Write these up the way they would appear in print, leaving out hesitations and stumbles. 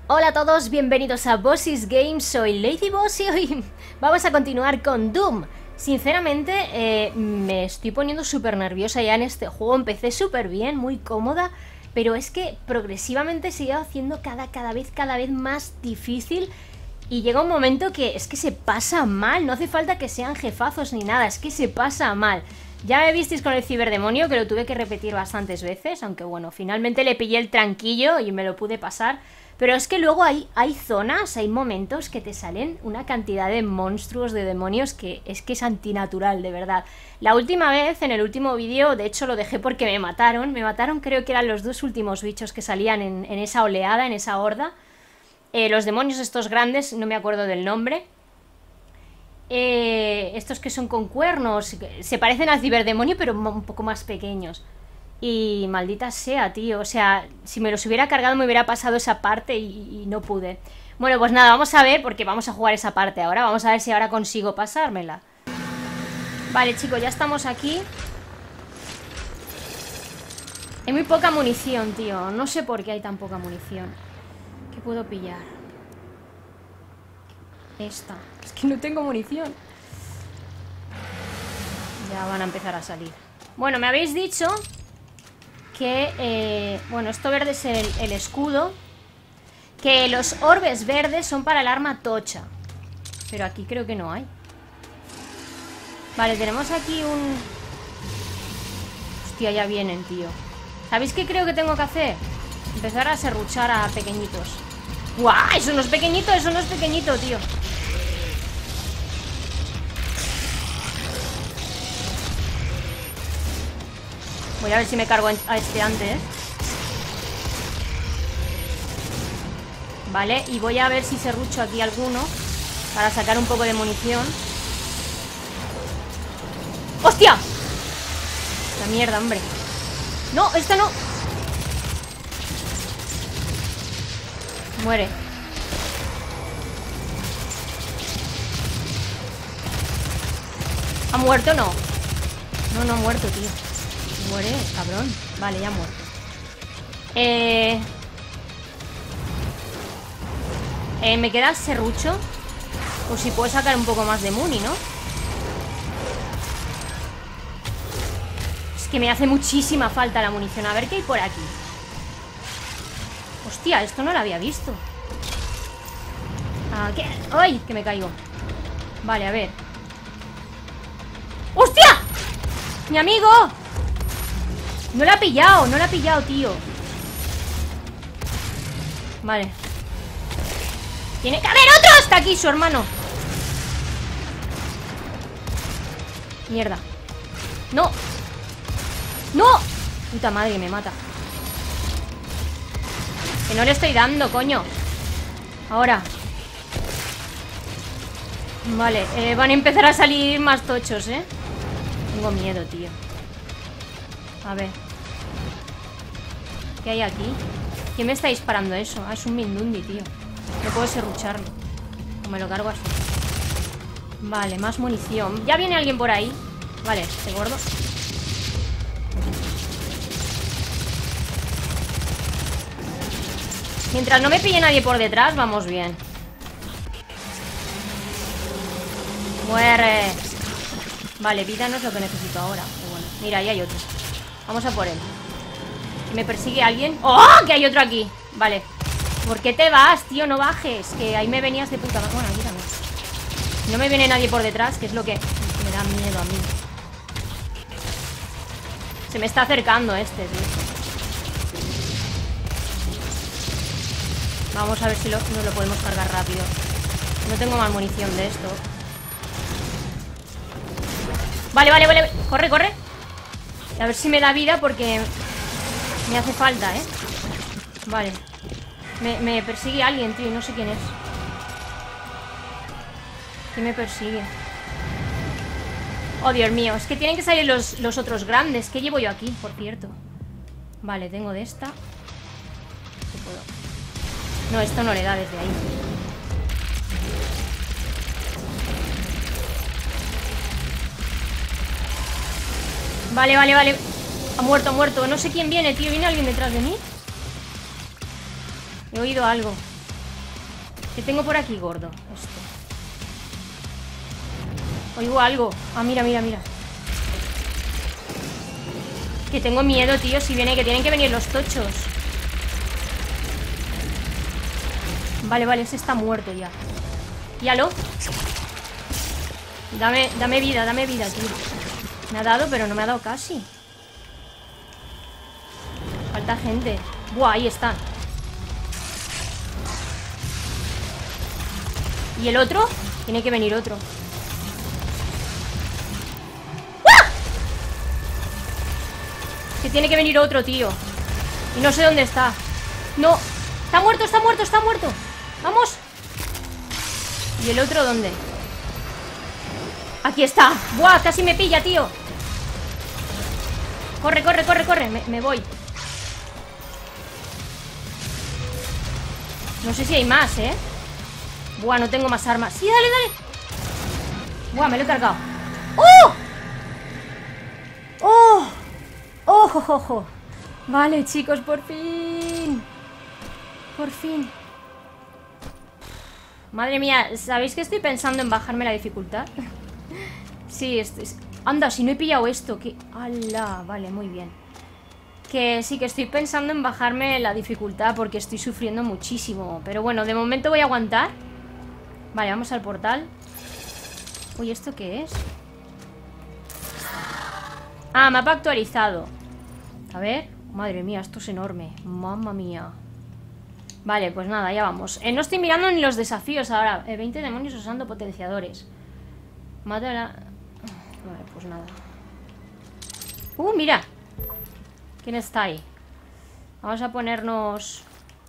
Hola a todos, bienvenidos a Bossy's Games, soy Lady Boss y hoy vamos a continuar con Doom. Sinceramente, me estoy poniendo súper nerviosa ya en este juego, empecé súper bien, muy cómoda, pero es que progresivamente se iba haciendo cada vez más difícil y llega un momento que es que se pasa mal, no hace falta que sean jefazos ni nada, es que se pasa mal. Ya me visteis con el ciberdemonio, que lo tuve que repetir bastantes veces, aunque bueno, finalmente le pillé el tranquillo y me lo pude pasar. Pero es que luego hay zonas, hay momentos que te salen una cantidad de monstruos, de demonios, que es antinatural, de verdad. La última vez, en el último vídeo, de hecho lo dejé porque me mataron, creo que eran los dos últimos bichos que salían en esa oleada, en esa horda. Los demonios estos grandes, no me acuerdo del nombre. Estos que son con cuernos, se parecen al ciberdemonio, pero un poco más pequeños. Y maldita sea, tío, o sea, si me los hubiera cargado me hubiera pasado esa parte y no pude. Bueno, pues nada, vamos a ver, porque vamos a jugar esa parte ahora. Vamos a ver si ahora consigo pasármela. Vale, chicos, ya estamos aquí. Hay muy poca munición, tío. No sé por qué hay tan poca munición. ¿Qué puedo pillar? Esta. Es que no tengo munición. Ya van a empezar a salir. Bueno, me habéis dicho que, bueno, esto verde es el escudo. Que los orbes verdes son para el arma tocha. Pero aquí creo que no hay. Vale, tenemos aquí un... Hostia, ya vienen, tío. ¿Sabéis qué creo que tengo que hacer? Empezar a serruchar a pequeñitos. ¡Guau! Eso no es pequeñito, tío. Voy a ver si me cargo a este antes. Vale, y voy a ver si serrucho aquí alguno para sacar un poco de munición. ¡Hostia! La mierda, hombre. No, esta no. Muere. ¿Ha muerto o no? No, no ha muerto, tío. Muere, cabrón. Vale, ya ha muerto. Me queda el serrucho. O si puedo sacar un poco más de muni, ¿no? Es que me hace muchísima falta la munición. A ver qué hay por aquí. Hostia, esto no lo había visto. ¿Qué? ¡Ay! Que me caigo. Vale, a ver. ¡Hostia! ¡Mi amigo! No la ha pillado, tío. Vale. Tiene que haber otro. Hasta aquí, su hermano. Mierda. No. ¡No! Puta madre, que me mata. Que no le estoy dando, coño. Ahora. Vale, van a empezar a salir más tochos, ¿eh? Tengo miedo, tío. A ver. ¿Qué hay aquí? ¿Quién me está disparando eso? Ah, es un Mindundi, tío. No puedo serrucharlo. O me lo cargo así. Vale, más munición. Ya viene alguien por ahí. Vale, este gordo. Mientras no me pille nadie por detrás, vamos bien. ¡Muere! Vale, vida no es lo que necesito ahora. Pero bueno, mira, ahí hay otro. Vamos a por él. ¿Me persigue alguien? ¡Oh! Que hay otro aquí. Vale. ¿Por qué te vas, tío? No bajes. Que ahí me venías de puta madre. Bueno, aquí también. No me viene nadie por detrás, que es lo que me da miedo a mí. Se me está acercando este, tío. Vamos a ver si nos lo podemos cargar rápido. No tengo más munición de esto. Vale. Corre. A ver si me da vida porque me hace falta, ¿eh? Vale. Me persigue alguien, tío, y no sé quién es. ¿Quién me persigue? Oh, Dios mío, es que tienen que salir los otros grandes. ¿Qué llevo yo aquí, por cierto? Vale, tengo de esta. ¿Qué puedo? No, esto no le da desde ahí. Vale. Ha muerto. No sé quién viene, tío. ¿Viene alguien detrás de mí? He oído algo. ¿Qué tengo por aquí, gordo? Esto. Oigo algo. Ah, mira, mira, mira. Que tengo miedo, tío. Si viene, que tienen que venir los tochos. Vale, vale, ese está muerto ya. Yalo. Dame vida, tío. Me ha dado, pero no me ha dado casi. Falta gente. Buah, ahí están. ¿Y el otro? Tiene que venir otro. ¡Ah! Que tiene que venir otro, tío. Y no sé dónde está. No. Está muerto, está muerto, está muerto. Vamos. ¿Y el otro dónde? Aquí está. Buah, casi me pilla, tío. Corre, corre, corre, corre. Me voy. No sé si hay más, ¿eh? Buah, no tengo más armas. Sí, dale, dale. Buah, me lo he cargado. ¡Oh! ¡Oh! ¡Oh! ¡Oh! ¡Oh! ¡Oh! Vale, chicos, por fin. Por fin. Madre mía, ¿sabéis que estoy pensando en bajarme la dificultad? Sí, anda, si no he pillado esto. Que... ¡Hala! Vale, muy bien. Que sí, que estoy pensando en bajarme la dificultad porque estoy sufriendo muchísimo. Pero bueno, de momento voy a aguantar. Vale, vamos al portal. Uy, ¿esto qué es? Ah, mapa actualizado. A ver. Madre mía, esto es enorme. Mamma mía. Vale, pues nada, ya vamos. No estoy mirando ni los desafíos ahora. 20 demonios usando potenciadores. Mata la... Vale, pues nada. Mira. ¿Quién está ahí? Vamos a ponernos...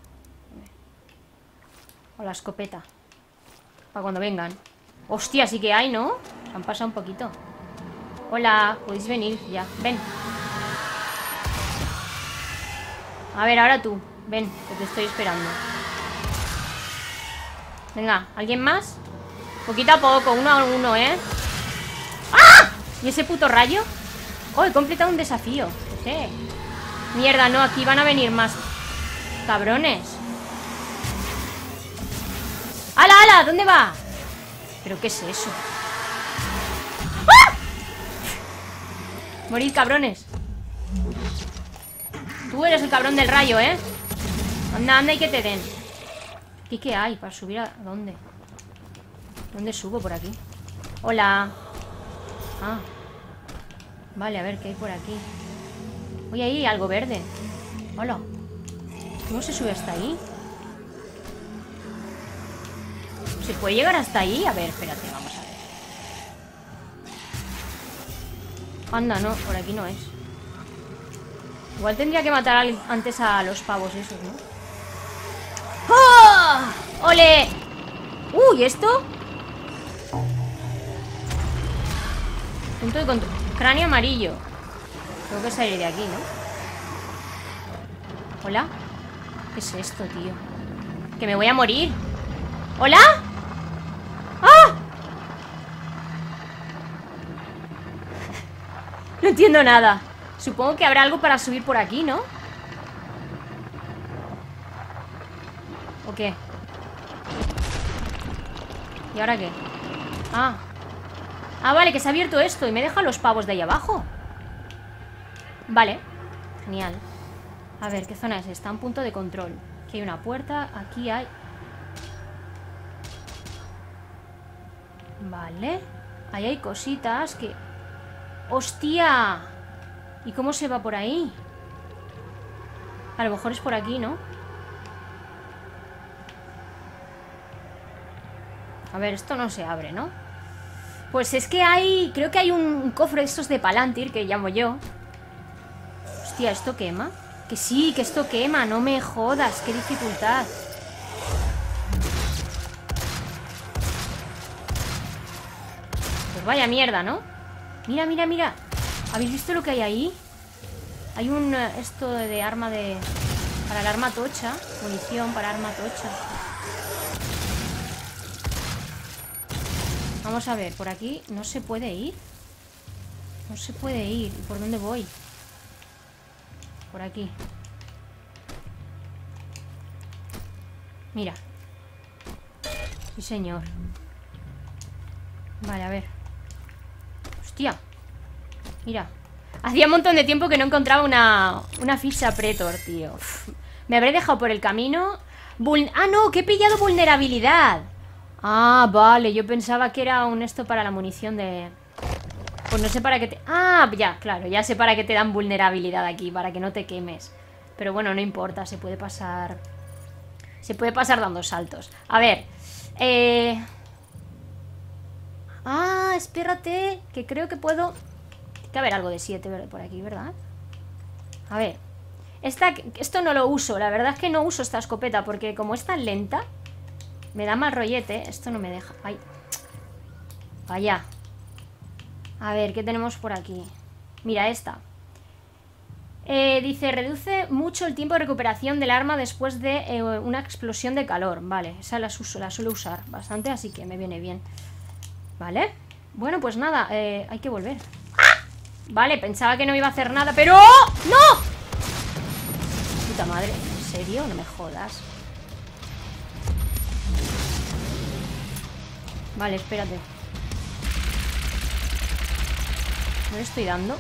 O la escopeta. Para cuando vengan. Hostia, sí que hay, ¿no? Se han pasado un poquito. Hola, podéis venir ya. Ven. A ver, ahora tú. Ven, que te estoy esperando. Venga, ¿alguien más? Poquito a poco, uno a uno, ¿eh? ¡Ah! ¿Y ese puto rayo? Oh, he completado un desafío. ¿Qué? Mierda, no, aquí van a venir más cabrones. ¡Hala, hala! ¿Dónde va? ¿Pero qué es eso? ¡Ah! Morid, cabrones. Tú eres el cabrón del rayo, ¿eh? Anda, anda y que te den. ¿Y qué hay para subir a... ¿Dónde? ¿Dónde subo por aquí? Hola. Ah. Vale, a ver qué hay por aquí. Uy, ahí hay algo verde. Hola. ¿Cómo se sube hasta ahí? ¿Se puede llegar hasta ahí? A ver, espérate, vamos a ver. Anda, no, por aquí no es. Igual tendría que matar antes a los pavos esos, ¿no? ¡Oh! ¡Ole! ¿Y esto? Punto de control. Cráneo amarillo. Tengo que salir de aquí, ¿no? ¿Hola? ¿Qué es esto, tío? Que me voy a morir. ¿Hola? ¡Ah! No entiendo nada. Supongo que habrá algo para subir por aquí, ¿no? ¿O qué? ¿Y ahora qué? Ah. Ah, vale, que se ha abierto esto y me deja los pavos de ahí abajo. Vale. Genial. A ver, ¿qué zona es esta? Un punto de control. Aquí hay una puerta, aquí hay... Vale. Ahí hay cositas que... ¡Hostia! ¿Y cómo se va por ahí? A lo mejor es por aquí, ¿no? A ver, esto no se abre, ¿no? Pues es que hay... Creo que hay un cofre de estos de Palantir, que llamo yo. Hostia, ¿esto quema? Que sí, que esto quema, no me jodas. Qué dificultad. Pues vaya mierda, ¿no? Mira, mira, mira. ¿Habéis visto lo que hay ahí? Hay un... esto de arma de... Para el arma tocha. Munición para arma tocha. Vamos a ver, por aquí no se puede ir. No se puede ir. ¿Y por dónde voy? Por aquí. Mira. Sí, señor. Vale, a ver. Hostia. Mira. Hacía un montón de tiempo que no encontraba una ficha Pretor, tío. Uf. Me habré dejado por el camino. Ah, no, que he pillado vulnerabilidad. Ah, vale, yo pensaba que era un esto para la munición de... Pues no sé para qué te... Ah, ya, claro, ya sé para qué te dan vulnerabilidad aquí. Para que no te quemes. Pero bueno, no importa, se puede pasar... Se puede pasar dando saltos. A ver. Ah, espérate, que creo que puedo... Tiene que haber algo de 7 por aquí, ¿verdad? A ver. Esto no lo uso, la verdad es que no uso esta escopeta porque como es tan lenta, me da mal rollete. Esto no me deja. Ay. Vaya. A ver, ¿qué tenemos por aquí? Mira, esta. Dice, reduce mucho el tiempo de recuperación del arma después de una explosión de calor. Vale, esa la suelo usar bastante, así que me viene bien. Vale. Bueno, pues nada, hay que volver. ¡Ah! Vale, pensaba que no iba a hacer nada, pero... ¡No! Puta madre, ¿en serio? No me jodas. Vale, espérate. ¿No le estoy dando?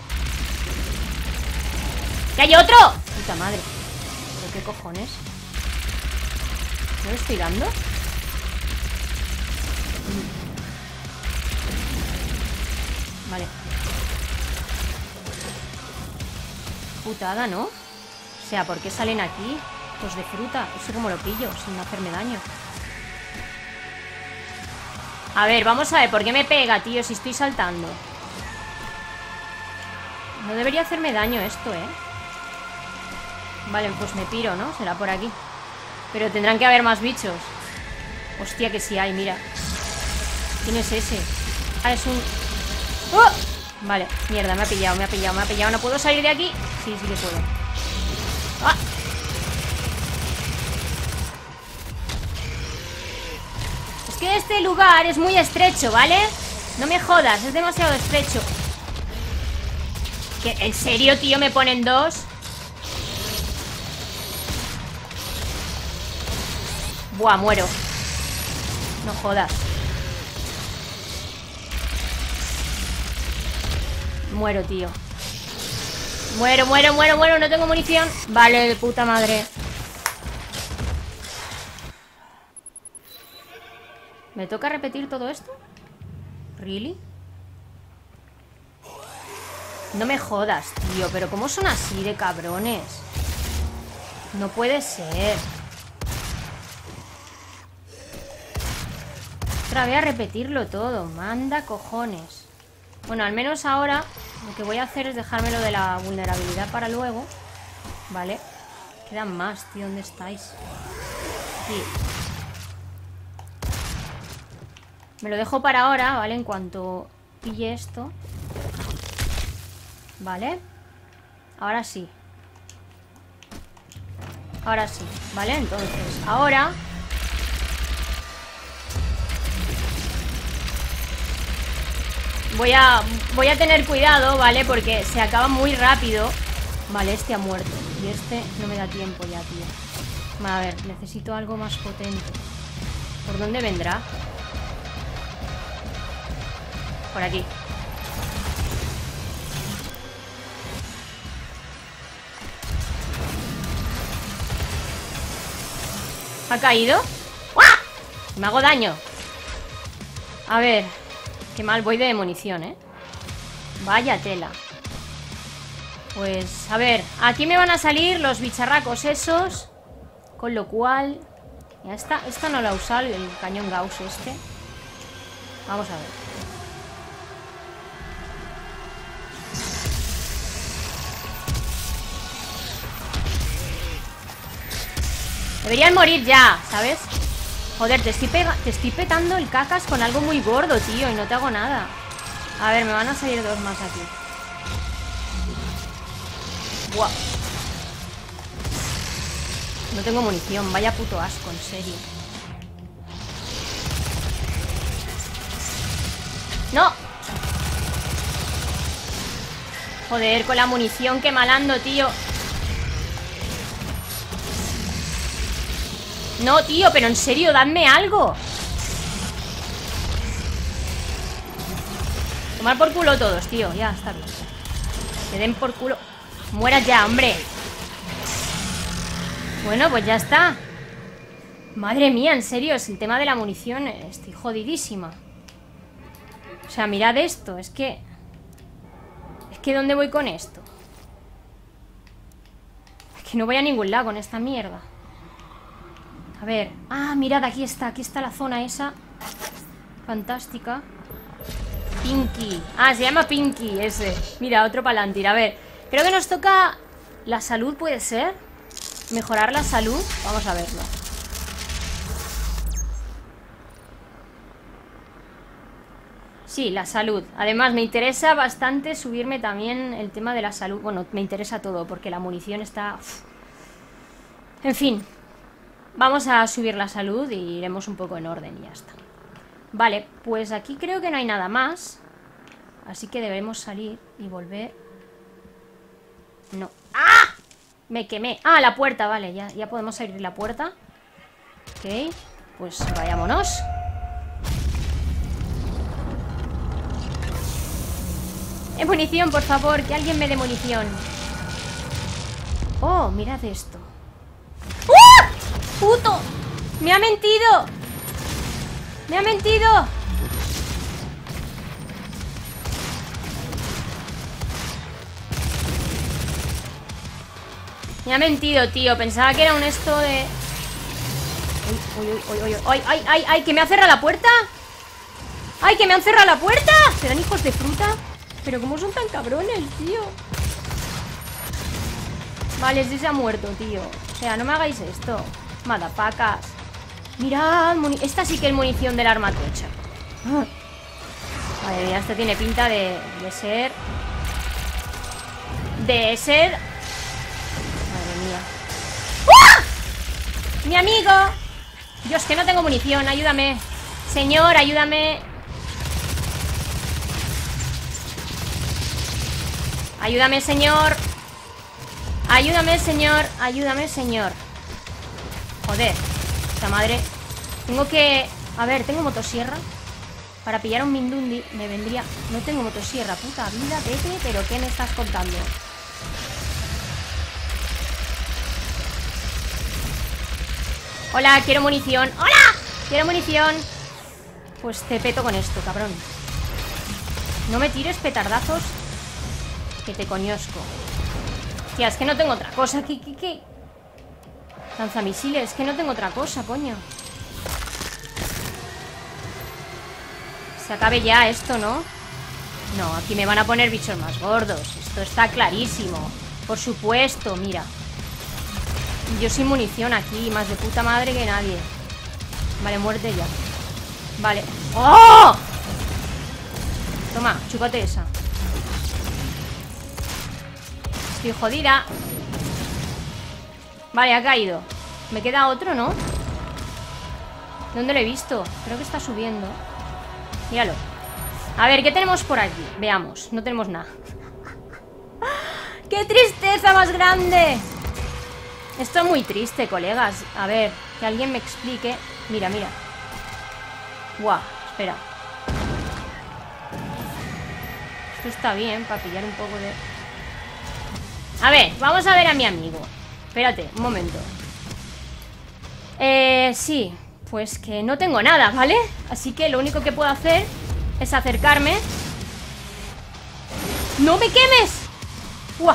¡Que hay otro! Puta madre. ¿Pero qué cojones? ¿No le estoy dando? Vale. Putada, ¿no? O sea, ¿por qué salen aquí? Pues de fruta. No sé cómo lo pillo, sin hacerme daño. A ver, vamos a ver. ¿Por qué me pega, tío, si estoy saltando? No debería hacerme daño esto, ¿eh? Vale, pues me piro, ¿no? Será por aquí. Pero tendrán que haber más bichos. Hostia, que sí hay, mira. ¿Quién es ese? Ah, es un... ¡Oh! Vale, mierda, me ha pillado. ¿No puedo salir de aquí? Sí, sí que puedo. ¡Ah! Es que este lugar es muy estrecho, ¿vale? No me jodas, es demasiado estrecho. ¿Qué? ¿En serio, tío? ¿Me ponen dos? Buah, muero. No jodas. Muero, tío. Muero, no tengo munición. Vale, de puta madre. ¿Me toca repetir todo esto? ¿Really? No me jodas, tío. Pero ¿cómo son así de cabrones? No puede ser. Otra vez a repetirlo todo. Manda cojones. Bueno, al menos ahora lo que voy a hacer es dejármelo de la vulnerabilidad para luego. Vale. Quedan más, tío. ¿Dónde estáis? Aquí. Me lo dejo para ahora, ¿vale? En cuanto pille esto. Vale. Ahora sí. Ahora sí, ¿vale? Entonces, ahora... Voy a tener cuidado, ¿vale? Porque se acaba muy rápido. Vale, este ha muerto. Y este no me da tiempo ya, tío. A ver, necesito algo más potente. ¿Por dónde vendrá? Por aquí. ¿Ha caído? ¡Uah! Me hago daño. A ver. Qué mal voy de munición, ¿eh? Vaya tela. Pues, a ver. Aquí me van a salir los bicharracos esos. Con lo cual... Ya está. Esta no la he usado, el cañón Gauss este. Vamos a ver. Deberían morir ya, ¿sabes? Joder, te estoy petando el cacas con algo muy gordo, tío. Y no te hago nada. A ver, me van a salir dos más aquí. Buah. No tengo munición, vaya puto asco, en serio. ¡No! Joder, con la munición que malando, tío. No, tío, pero en serio, dadme algo. Tomar por culo todos, tío. Ya, está bien. Que den por culo. Mueras ya, hombre. Bueno, pues ya está. Madre mía, en serio, es el tema de la munición. Estoy jodidísima. O sea, mirad esto. Es que ¿dónde voy con esto? Es que no voy a ningún lado con esta mierda. A ver. Ah, mirad, aquí está la zona esa. Fantástica. Pinky. Ah, se llama Pinky ese. Mira, otro palantir. A ver, creo que nos toca la salud, ¿puede ser? Mejorar la salud. Vamos a verlo. Sí, la salud. Además, me interesa bastante subirme también el tema de la salud. Bueno, me interesa todo, porque la munición está... En fin. Vamos a subir la salud y iremos un poco en orden y ya está. Vale, pues aquí creo que no hay nada más. Así que debemos salir y volver. No. ¡Ah! Me quemé. Ah, la puerta, vale, ya podemos abrir la puerta. Ok, pues vayámonos. Munición, por favor, que alguien me dé munición. Oh, mirad esto. ¡Ah! ¡Puto! ¡Me ha mentido! ¡Me ha mentido! Me ha mentido, tío. Pensaba que era un esto de... ¡Ay! ¿Que me ha cerrado la puerta? ¡Ay, que me han cerrado la puerta! ¿Serán hijos de fruta? Pero ¿cómo son tan cabrones, tío? Vale, sí se ha muerto, tío. O sea, no me hagáis esto. Madapacas. Mirad, esta sí que es munición del arma tocha. Madre mía, esta tiene pinta de ser... Madre mía. ¡Ah! ¡Mi amigo! Dios, que no tengo munición, ayúdame. Señor, ayúdame. Ayúdame, señor. Ayúdame, señor. Ayúdame, señor. Joder, esta madre. Tengo que... A ver, ¿tengo motosierra? Para pillar un Mindundi me vendría... No tengo motosierra, puta vida, vete. ¿Pero qué me estás contando? Hola, quiero munición. ¡Hola! Quiero munición. Pues te peto con esto, cabrón. No me tires petardazos, que te coñosco. Tía, es que no tengo otra cosa. ¿Qué? Lanzamisiles, es que no tengo otra cosa, coño. Se acabe ya esto, ¿no? No, aquí me van a poner bichos más gordos. Esto está clarísimo. Por supuesto, mira. Yo sin munición aquí, más de puta madre que nadie. Vale, muerte ya. Vale. ¡Oh! Toma, chúpate esa. Estoy jodida. Vale, ha caído. Me queda otro, ¿no? ¿Dónde lo he visto? Creo que está subiendo. Míralo. A ver, ¿qué tenemos por aquí? Veamos, no tenemos nada. ¡Qué tristeza más grande! Esto es muy triste, colegas. A ver, que alguien me explique. Mira. Guau, espera. Esto está bien para pillar un poco de... A ver, vamos a ver a mi amigo. Espérate, un momento. Sí, pues que no tengo nada, ¿vale? Así que lo único que puedo hacer es acercarme. ¡No me quemes! ¡Guau!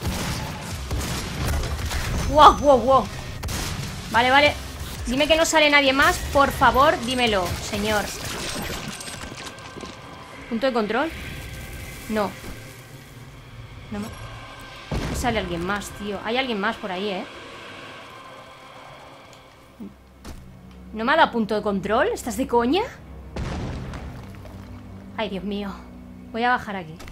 ¡Wow! Vale. Dime que no sale nadie más, por favor, dímelo, señor. ¿Punto de control? No. No sale alguien más, tío. Hay alguien más por ahí, ¿eh? ¿No me ha dado punto de control? ¿Estás de coña? Ay, Dios mío. Voy a bajar aquí.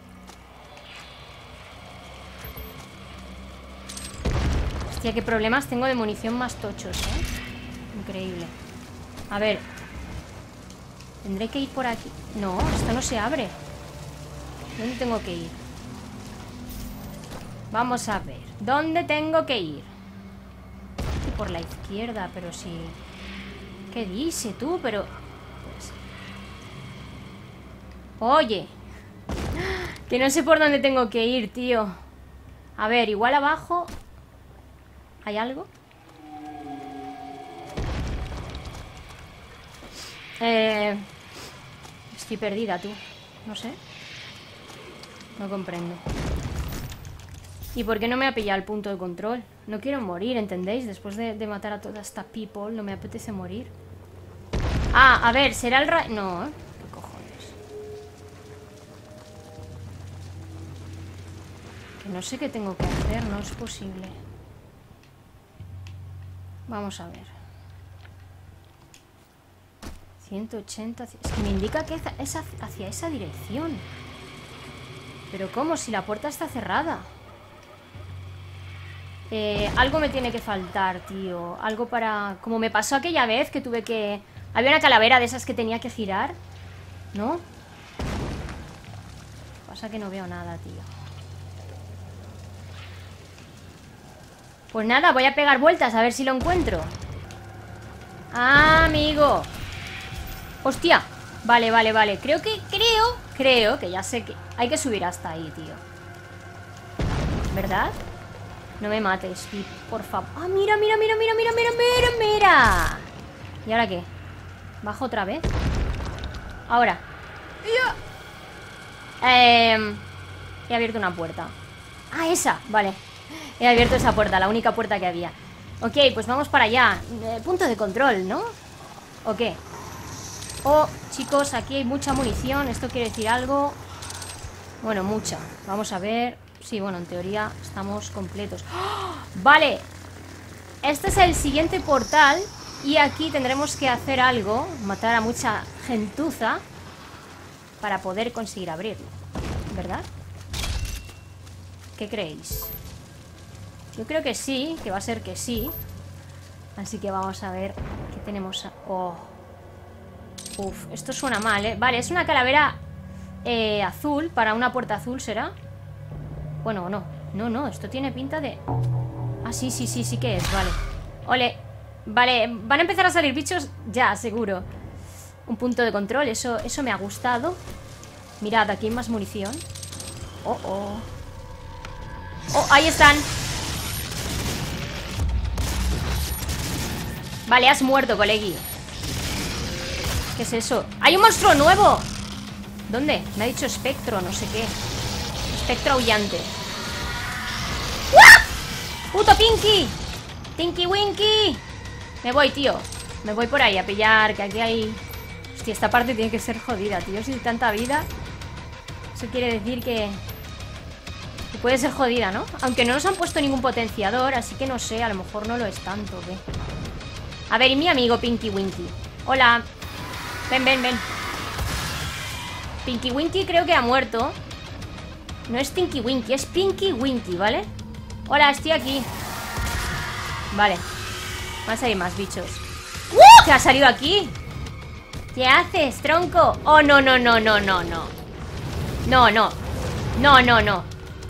Hostia, qué problemas tengo de munición más tochos, ¿eh? Increíble. A ver. ¿Tendré que ir por aquí? No, esto no se abre. ¿Dónde tengo que ir? Vamos a ver. ¿Dónde tengo que ir? Por la izquierda, pero sí. ¿Qué dice tú? Pero... Pues... Oye, Que no sé por dónde tengo que ir, tío. A ver, igual abajo ¿hay algo? Estoy perdida, tú. No sé. No comprendo. ¿Y por qué no me ha pillado el punto de control? No quiero morir, ¿entendéis? Después de matar a toda esta people, no me apetece morir. Ah, a ver, ¿será el rayo? No, ¿eh? ¿Qué cojones? Que no sé qué tengo que hacer, no es posible. Vamos a ver. 180... Es que me indica que es hacia esa dirección. ¿Pero cómo? Si la puerta está cerrada. Algo me tiene que faltar, tío. Algo para... Como me pasó aquella vez que tuve que... Había una calavera de esas que tenía que girar, ¿no? Pasa que no veo nada, tío. Pues nada, voy a pegar vueltas a ver si lo encuentro. Ah, amigo. Hostia. Vale, vale, vale. Creo que ya sé que hay que subir hasta ahí, tío. ¿Verdad? No me mates, Pip, por favor. Ah, mira, mira, mira, mira, mira, mira, mira, mira. ¿Y ahora qué? ¿Bajo otra vez? Ahora. He abierto una puerta. Ah, esa, vale. He abierto esa puerta, la única puerta que había. Ok, pues vamos para allá. Punto de control, ¿no? ¿O qué? Oh, chicos, aquí hay mucha munición. ¿Esto quiere decir algo? Bueno, mucha. Vamos a ver. Sí, bueno, en teoría estamos completos. ¡Oh! Vale. Este es el siguiente portal. Y aquí tendremos que hacer algo. Matar a mucha gentuza para poder conseguir abrirlo, ¿verdad? ¿Qué creéis? Yo creo que sí, que va a ser que sí. Así que vamos a ver qué tenemos. Oh. Uf, esto suena mal, ¿eh? Vale, es una calavera azul. Para una puerta azul, ¿será? Bueno, no. No, no, esto tiene pinta de... Ah, sí, sí, sí, sí que es, vale. Ole. Vale, van a empezar a salir bichos ya, seguro. Un punto de control, eso me ha gustado. Mirad, aquí hay más munición. Oh, oh. Oh, ahí están. Vale, has muerto, colegui. ¿Qué es eso? ¡Hay un monstruo nuevo! ¿Dónde? Me ha dicho espectro, no sé qué. Espectro aullante. ¡Uah! ¡Puto Pinky! ¡Tinky Winky! Me voy, tío. Me voy por ahí a pillar, que aquí hay... Hostia, esta parte tiene que ser jodida, tío. Si hay tanta vida. Eso quiere decir que puede ser jodida, ¿no? Aunque no nos han puesto ningún potenciador, así que no sé, a lo mejor no lo es tanto, ¿qué? A ver, y mi amigo Pinky Winky. Hola. Ven, ven, ven. Pinky Winky creo que ha muerto. No es Tinky Winky, es Pinky Winky, ¿vale? Hola, estoy aquí. Vale. Van a salir más bichos. ¿Qué ha salido aquí? ¿Qué haces, tronco? Oh, no, no, no, no, no, no. No, no. No, no, no.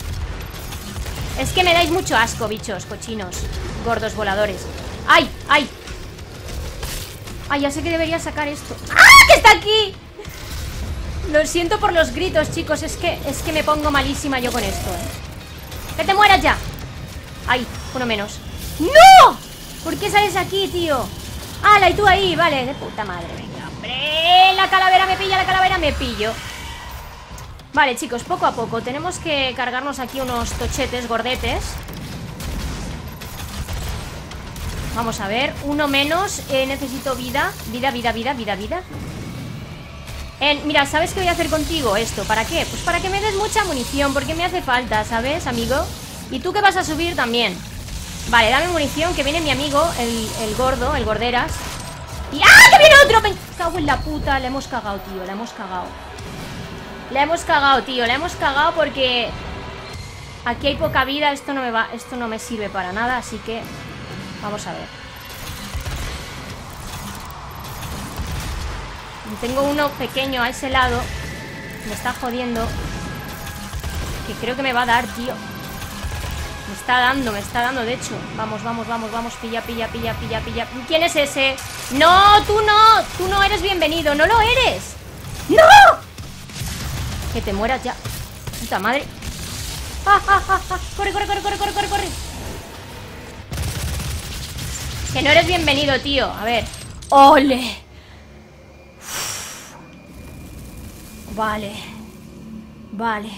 Es que me dais mucho asco, bichos, cochinos, gordos voladores. ¡Ay, ay! ¡Ay, ya sé que debería sacar esto! ¡Ah, que está aquí! Lo siento por los gritos, chicos. Es que me pongo malísima yo con esto, ¿eh? ¡Que te mueras ya! ¡Ay, uno menos! ¡No! ¿Por qué sales aquí, tío? ¡Hala, y tú ahí! Vale, de puta madre. Venga, hombre. La calavera me pilla, la calavera me pillo. Vale, chicos, poco a poco. Tenemos que cargarnos aquí unos tochetes gordetes. Vamos a ver, uno menos. Necesito vida. Vida, vida, vida, vida, vida. Mira, ¿sabes qué voy a hacer contigo? Esto, ¿para qué? Pues para que me des mucha munición, porque me hace falta, ¿sabes, amigo? Y tú que vas a subir también. Vale, dame munición, que viene mi amigo, el gordo, el gorderas. Y ¡ah, que viene otro! Me cago en la puta, la hemos cagado, tío, la hemos cagado. La hemos cagado, tío, la hemos cagado porque aquí hay poca vida, esto no me sirve para nada, así que vamos a ver. Tengo uno pequeño a ese lado. Me está jodiendo. Que creo que me va a dar, tío. Me está dando, de hecho. Vamos, vamos, vamos, vamos. Pilla, pilla, pilla, pilla, pilla. ¿Quién es ese? No, tú no. Tú no eres bienvenido, no lo eres. ¡No! Que te mueras ya. Puta madre. ¡Ah, ah, ah, ah! ¡Corre, corre, corre, corre, corre, corre, corre! Que no eres bienvenido, tío. A ver. ¡Ole! Uf. Vale. Vale.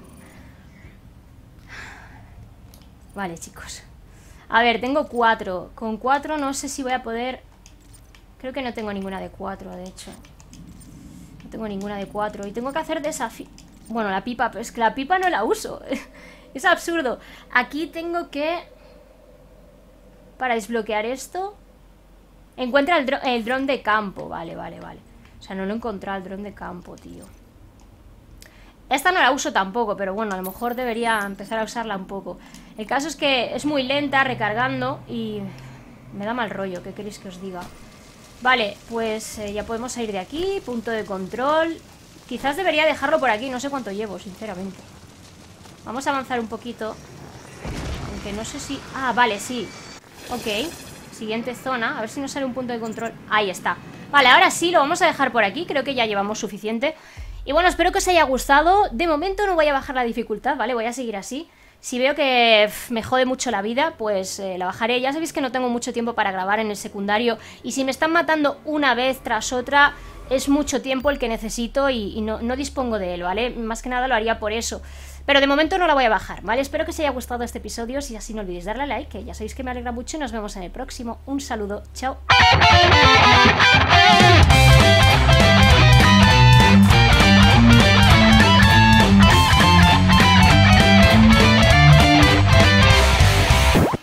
Vale, chicos. A ver, tengo 4. Con 4 no sé si voy a poder... Creo que no tengo ninguna de 4, de hecho. No tengo ninguna de 4. Y tengo que hacer desafío... Bueno, la pipa, pero es que la pipa no la uso. Es absurdo. Aquí tengo que... Para desbloquear esto... Encuentra el dron de campo. Vale, vale, vale. O sea, no lo he encontrado el dron de campo, tío. Esta no la uso tampoco, pero bueno, a lo mejor debería empezar a usarla un poco. El caso es que es muy lenta recargando y me da mal rollo, ¿qué queréis que os diga? Vale, pues ya podemos salir de aquí, punto de control. Quizás debería dejarlo por aquí, no sé cuánto llevo, sinceramente. Vamos a avanzar un poquito. Aunque no sé si... Ah, vale, sí. Ok, siguiente zona, a ver si nos sale un punto de control. Ahí está. Vale, ahora sí, lo vamos a dejar por aquí, creo que ya llevamos suficiente. Y bueno, espero que os haya gustado. De momento no voy a bajar la dificultad, ¿vale? Voy a seguir así. Si veo que me jode mucho la vida, pues la bajaré. Ya sabéis que no tengo mucho tiempo para grabar en el secundario. Y si me están matando una vez tras otra, es mucho tiempo el que necesito y no dispongo de él, ¿vale? Más que nada lo haría por eso. Pero de momento no la voy a bajar, ¿vale? Espero que os haya gustado este episodio. Si es así, no olvidéis darle a like, que ya sabéis que me alegra mucho. Y nos vemos en el próximo. Un saludo. Chao.